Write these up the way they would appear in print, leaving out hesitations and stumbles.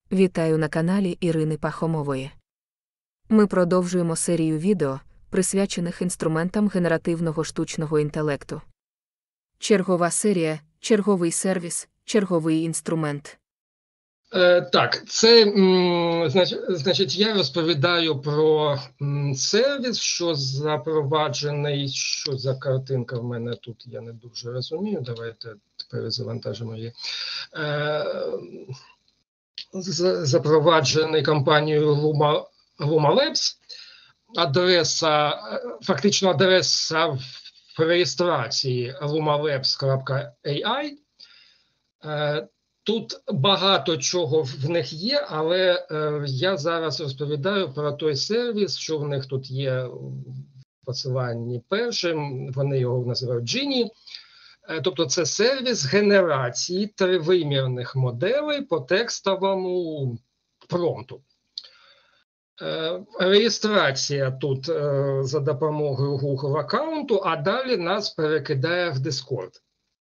Вітаю на каналі Ірини Пахомової. Ми продовжуємо серію відео, присвячених інструментам генеративного штучного інтелекту. Чергова серія, черговий сервіс, черговий інструмент. Так, це, значить, я розповідаю про сервіс, що запроваджений, що за картинка в мене тут, я не дуже розумію, давайте перезавантажимо її. Запроваджений компанією Luma Labs, фактично адреса в реєстрації lumalabs.ai. Тут багато чого в них є, але я зараз розповідаю про той сервіс, що в них тут є в посиланні першим, вони його називають Genie. Тобто це сервіс генерації тривимірних моделей по текстовому промпту. Реєстрація тут за допомогою Google аккаунту, а далі нас перекидає в Discord.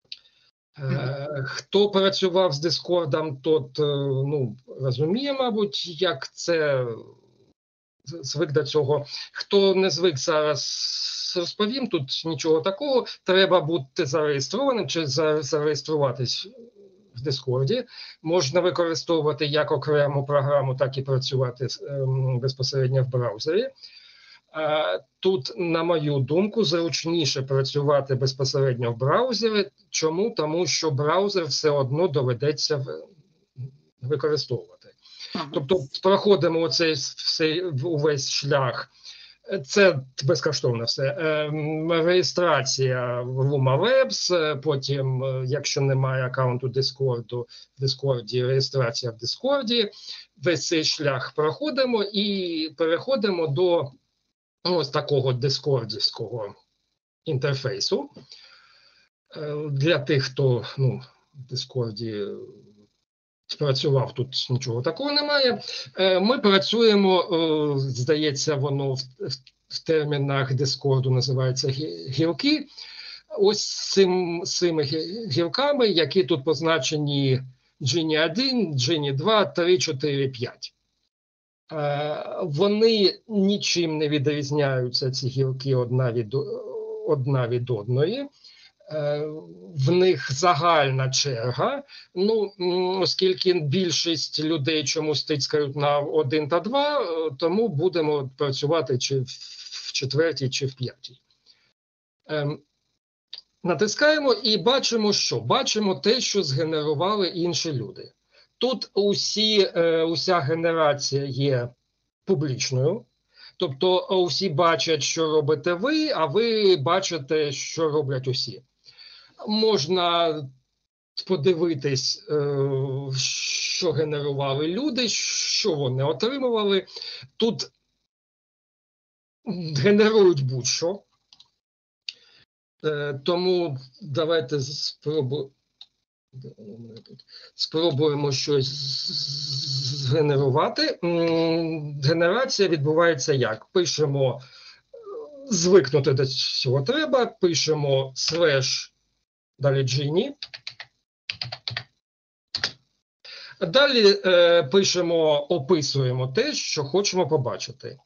Хто працював з Discord'ом, тот розуміє, мабуть, як це, звик до цього. Хто не звик, зараз розповім, тут нічого такого. Треба бути зареєстрованим чи зареєструватись в Discord'і. Можна використовувати як окрему програму, так і працювати безпосередньо в браузері. Тут, на мою думку, зручніше працювати безпосередньо в браузері. Чому? Тому що браузер все одно доведеться використовувати. Тобто проходимо оцей увесь шлях. Це безкоштовно все. Реєстрація в Luma Labs, потім, якщо немає аккаунту в Discord'і, реєстрація в Discord'і. Весь цей шлях проходимо і переходимо до ось такого дискордівського інтерфейсу. Для тих, хто в Дискорді працював, тут нічого такого немає. Ми працюємо, здається, воно в термінах Дискорду називається гілки. Ось цими гілками, які тут позначені Genie 1, Genie 2, 3, 4, 5. Вони нічим не відрізняються, ці гілки, одна від одної. В них загальна черга, оскільки більшість людей чомусь тицькають на 1 та 2, тому будемо працювати чи в четвертій, чи в п'ятій. Натискаємо і бачимо що? Бачимо те, що згенерували інші люди. Тут уся генерація є публічною, тобто усі бачать, що робите ви, а ви бачите, що роблять усі. Можна подивитись, що генерували люди, що вони отримували. Тут генерують будь-що, тому давайте спробуємо щось згенерувати. Генерація відбувається як? Пишемо, звикнути до цього треба, пишемо слеш, далі Genie. Далі описуємо те, що хочемо побачити.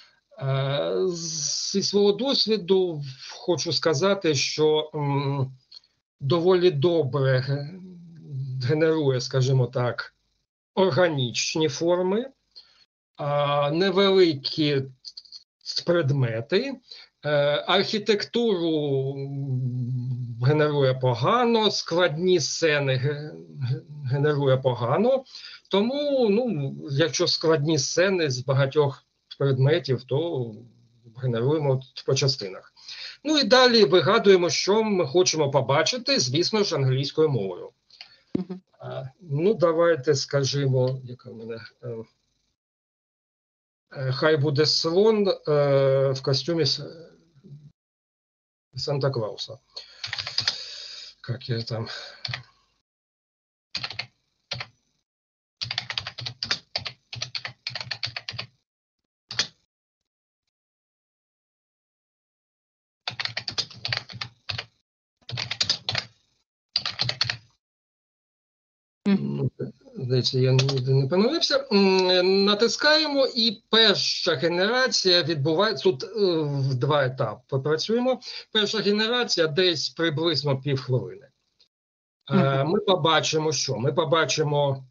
Зі свого досвіду хочу сказати, що доволі добре генерує, скажімо так, органічні форми, невеликі предмети, архітектуру генерує погано, складні сцени генерує погано, тому, якщо складні сцени з багатьох предметів, то генеруємо по частинах. І далі вигадуємо, що ми хочемо побачити, звісно ж, англійською мовою. Давайте скажімо, яка в мене... Хай буде слон в костюмі Санта-Клауса. Як я там... Здається, я ніде не помилився. Натискаємо, і перша генерація відбувається, тут в два етапи працюємо. Перша генерація десь приблизно півхвилини. Ми побачимо що? Ми побачимо...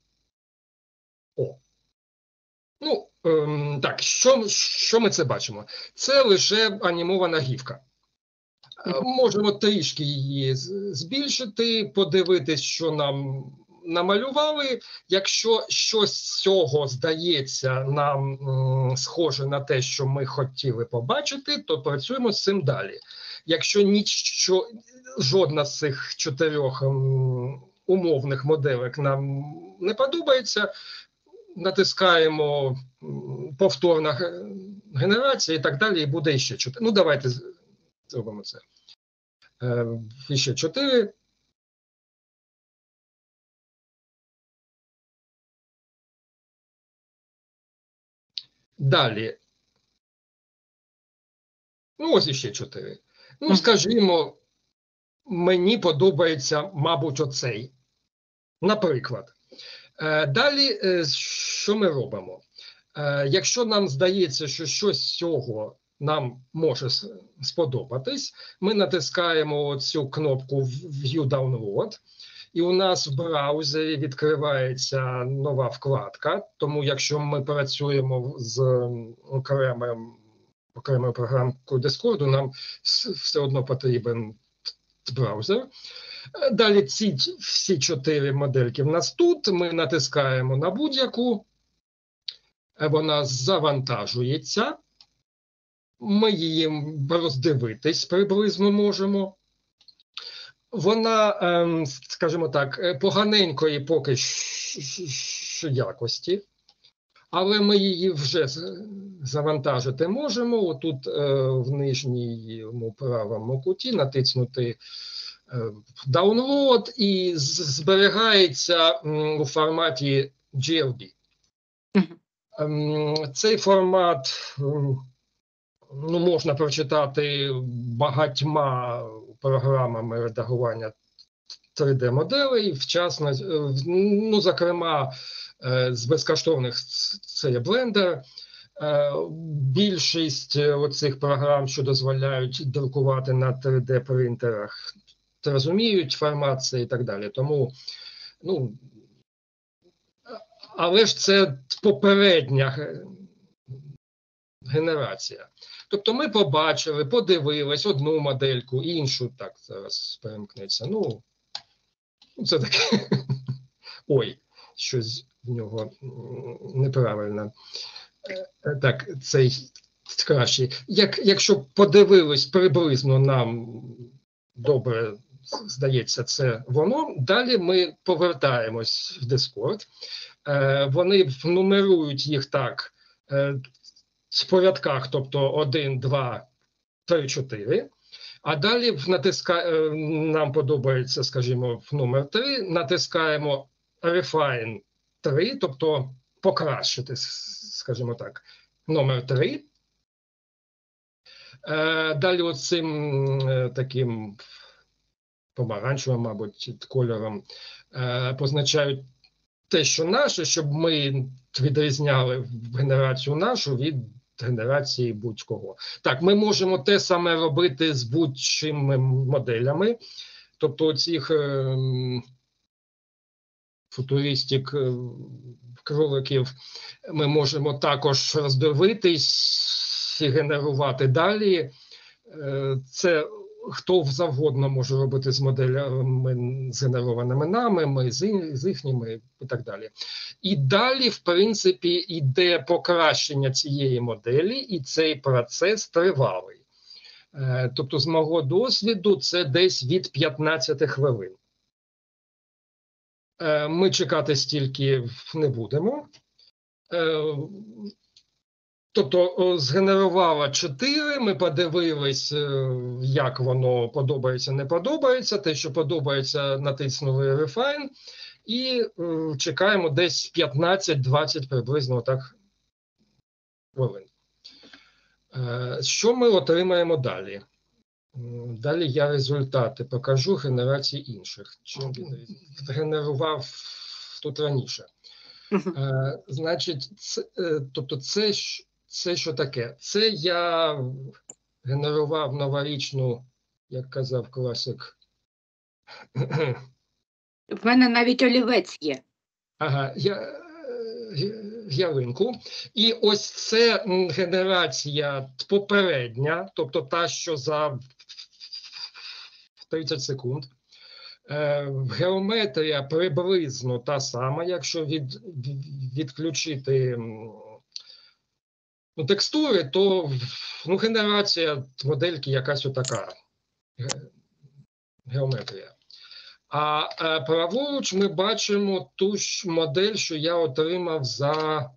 Так, що ми це бачимо? Це лише анімована гівка. Можемо трішки її збільшити, подивитись, що нам намалювали. Якщо щось з цього здається нам схоже на те, що ми хотіли побачити, то працюємо з цим далі. Якщо жодна з цих 4 умовних моделек нам не подобається, натискаємо повторна генерація і так далі, і буде ще 4. Ну, давайте зробимо це. Ще 4. Далі. Ну, ось іще 4. Ну, скажімо, мені подобається, мабуть, оцей. Наприклад. Далі, що ми робимо? Якщо нам здається, що щось з цього нам може сподобатись, ми натискаємо цю кнопку View Download, і у нас в браузері відкривається нова вкладка, тому якщо ми працюємо з окремою програмкою Discord, нам все одно потрібен браузер. Далі ці всі 4 модельки в нас тут, ми натискаємо на будь-яку, вона завантажується, ми її роздивитись приблизно можемо. Вона, скажімо так, поганенької поки що якості, але ми її вже завантажити можемо. Отут в нижньому правому куті натиснути Download і зберігається у форматі GLB. Цей формат можна прочитати багатьма програмами редагування 3D-моделей, вчасно, зокрема, з безкоштовних це є Blender. Більшість оцих програм, що дозволяють друкувати на 3D-принтерах, розуміють формат це і так далі. Тому, але ж це попередня генерація. Тобто ми побачили, подивились одну модельку, іншу, так, зараз перемкнеться. Це таке, ой, щось в нього неправильно. Так, цей кращий. Якщо подивились приблизно нам добре, здається, це воно, далі ми повертаємось в Discord. Вони нумерують їх так, в порядках, тобто 1, 2, 3, 4. А далі нам подобається, скажімо, номер 3, натискаємо Refine 3, тобто покращити, скажімо так, номер 3. Далі оцим таким помаранчевим, мабуть, кольором позначають те, що наше, щоб ми відрізняли генерацію нашу від генерації будь-кого. Так, ми можемо те саме робити з будь-чими моделями. Тобто оцих футуристик кроликів ми можемо також роздивитись і генерувати далі. Це хто завгодно може робити з моделями згенерованими нами, ми з їхніми і так далі. І далі, в принципі, йде покращення цієї моделі, і цей процес тривалий. Тобто, з мого досвіду, це десь від 15 хвилин. Ми чекати стільки не будемо. Тобто згенерувала 4, ми подивились, як воно подобається, не подобається. Те, що подобається, натиснули Refine і чекаємо десь 15-20 приблизно так хвилин. Що ми отримаємо далі? Далі я результати покажу генерації інших. Генерував тут раніше. Значить, тобто це що таке? Це я генерував новорічну, як казав класик. В мене навіть олівець є. Ага, ялинку. І ось це генерація попередня, тобто та, що за 30 секунд. Геометрія приблизно та сама, якщо відключити текстури, то генерація модельки якась отака геометрія. А праворуч ми бачимо ту ж модель, що я отримав за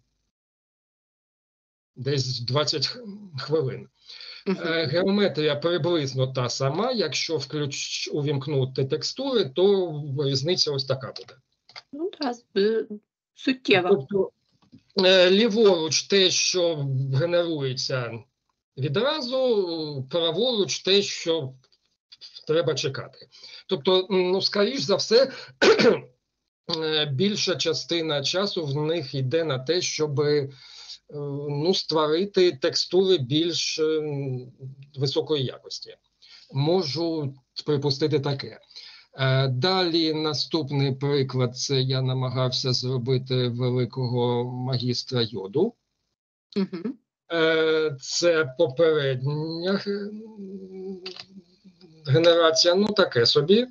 десь 20 хвилин. Геометрія приблизно та сама, якщо увімкнути текстури, то різниця ось така буде. Ну так, суттєво. Тобто ліворуч те, що генерується відразу, праворуч те, що треба чекати. Тобто, скоріш за все, більша частина часу в них йде на те, щоб створити текстури більш високої якості. Можу припустити таке. Далі наступний приклад, це я намагався зробити великого магістра йоду. Це попередня генерація, таке собі.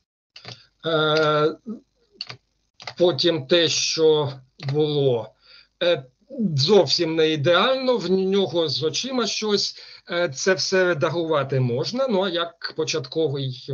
Потім те, що було зовсім не ідеально, в нього з очима щось, це все редагувати можна, а як початковий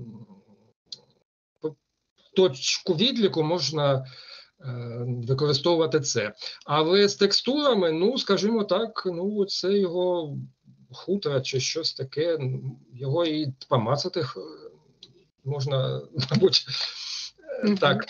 точку відліку можна використовувати це. Але з текстурами, скажімо так, це його хутра чи щось таке, його і помацати можна, мабуть, так.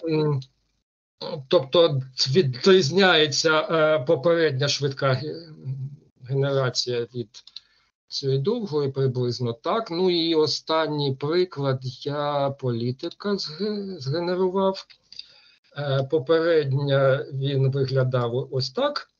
Тобто відрізняється попередня швидка генерація від цієї довгої приблизно так. І останній приклад я політика згенерував. Попередня він виглядав ось так.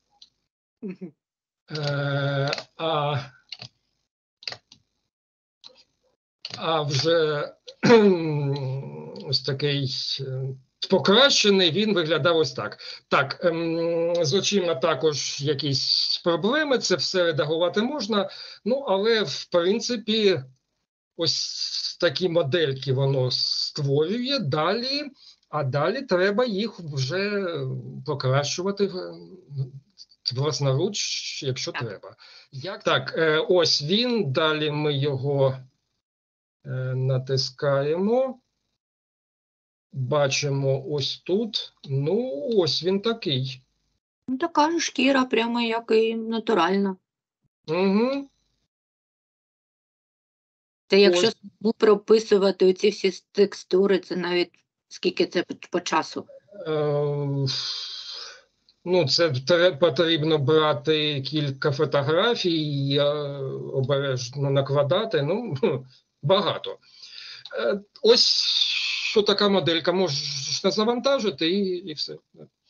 А вже ось такий покращений, він виглядав ось так. Так, з очима також якісь проблеми, це все редагувати можна, але, в принципі, ось такі модельки воно створює, а далі треба їх вже покращувати власноруч, якщо треба. Так, ось він, далі ми його натискаємо. Бачимо ось тут. Ось він такий. Така ж шкіра, прямо як і натуральна. Угу. Та якщо прописувати оці всі текстури, це навіть скільки це по часу? Це потрібно брати кілька фотографій і обережно накладати, багато. Ось що така моделька, можна завантажити і все.